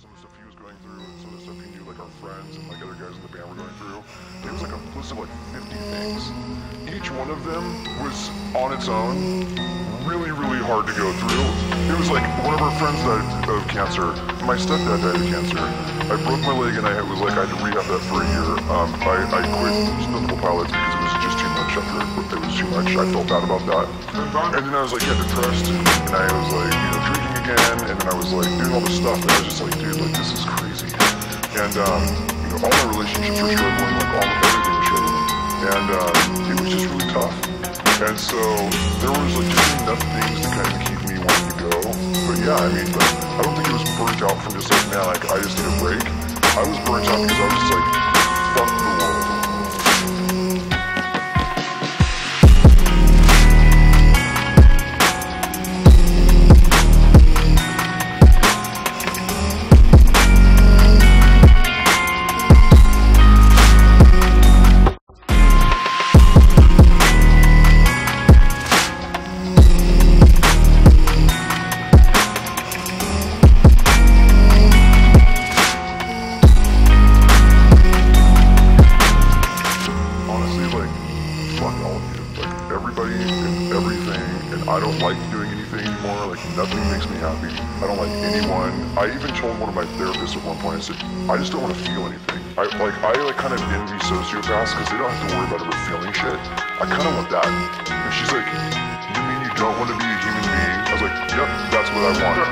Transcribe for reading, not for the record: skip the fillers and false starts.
some of the stuff he was going through and some of the stuff he knew, like our friends and like other guys in the band were going through. It was like a list of like 50 things. Each one of them was on its own really, really hard to go through. It was like one of our friends died of cancer. My stepdad died of cancer. I broke my leg and I was like, I had to rehab that for a year. I quit clinical pilots because it was just too much after it was too much. I felt bad about that. And then I was like, yeah, depressed. And I was like, drinking again. And then I was like doing all this stuff. And I was just like, dude, like this is crazy. And all my relationships were struggling, like almost everything was struggling. And it was just really tough. And so there was like just enough things to kind of keep me wanting to go. But yeah, I mean, but I don't think it was burnt out from just like, man, like I just need a break. I was burnt out because I was just like, fuck the world. Everybody and everything, and I don't like doing anything anymore. Like nothing makes me happy. I don't like anyone. I even told one of my therapists at one point, I said, I just don't want to feel anything. I kind of envy sociopaths because they don't have to worry about ever feeling shit. I kind of want that. And she's like, you mean you don't want to be a human being? I was like, yep, that's what I want.